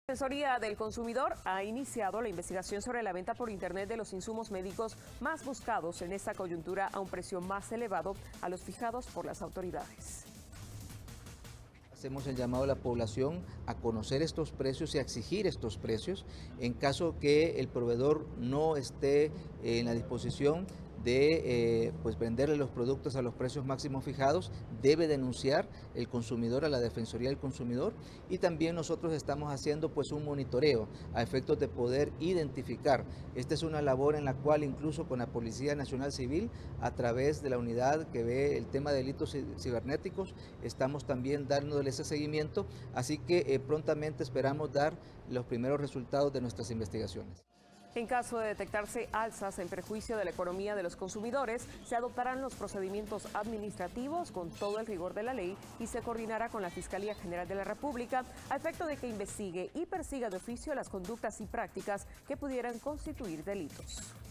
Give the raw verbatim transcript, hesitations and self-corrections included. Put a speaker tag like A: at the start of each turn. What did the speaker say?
A: La Defensoría del Consumidor ha iniciado la investigación sobre la venta por Internet de los insumos médicos más buscados en esta coyuntura a un precio más elevado a los fijados por las autoridades.
B: Hacemos el llamado a la población a conocer estos precios y a exigir estos precios. En caso que el proveedor no esté en la disposición de eh, pues venderle los productos a los precios máximos fijados, debe denunciar el consumidor a la Defensoría del Consumidor, y también nosotros estamos haciendo pues un monitoreo a efectos de poder identificar. Esta es una labor en la cual incluso con la Policía Nacional Civil, a través de la unidad que ve el tema de delitos cibernéticos, estamos también dándole ese seguimiento, así que eh, prontamente esperamos dar los primeros resultados de nuestras investigaciones.
A: En caso de detectarse alzas en perjuicio de la economía de los consumidores, se adoptarán los procedimientos administrativos con todo el rigor de la ley y se coordinará con la Fiscalía General de la República a efecto de que investigue y persiga de oficio las conductas y prácticas que pudieran constituir delitos.